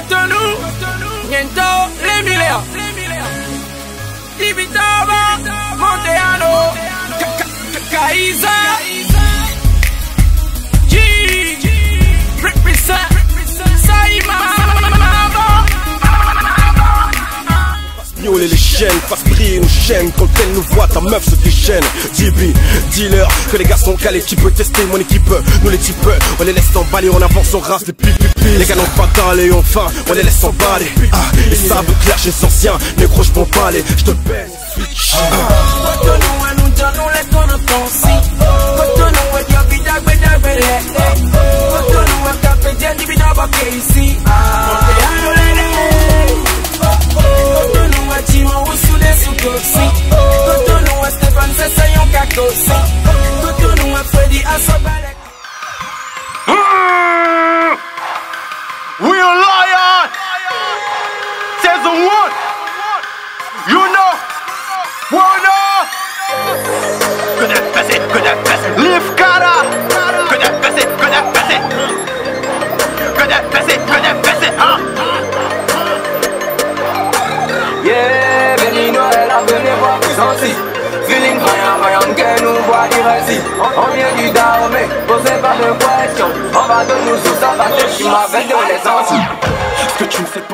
Cotonou, Niento, les milliards. Divitava, Monteano, Caiza, G, represent, Saïma. Violer les chaînes, fasse briller une chaîne. Quand elle nous voit, ta meuf se déchaîne. DB, dealer, que les gars sont calés. Qui peut tester mon équipe? Nous les types, on les laisse t'emballer. On avance, on rase les pipi. Les gars n'ont pas d'aller, enfin, on les laisse s'emballer. Et ça veut clash les anciens. Négro, j'pompe pas les, j'te baisse. Switch. Cotonou, à nous dire, nous les connaissons si. Cotonou, à dire, vida, vida, vida. Cotonou, à café, dia, divina, baké ici. Monteano, Cotonou, à Timon, ou sous les sous-toxi. Cotonou, à Stéphane, c'est ça, yon kakosi. Cotonou, à Freddy, à Sobalek. We a lion! Season 1! You know! Wanna! Good at Live cara! Good at huh? Yeah, béni Noël, venez voir Byzantie. Feeling vaillant, que nous voit ici. On vient du Dahomey, posez pas de questions. On va de nous sous sa tête, je m'avais de l'essence. Ce que tu ne fais pas.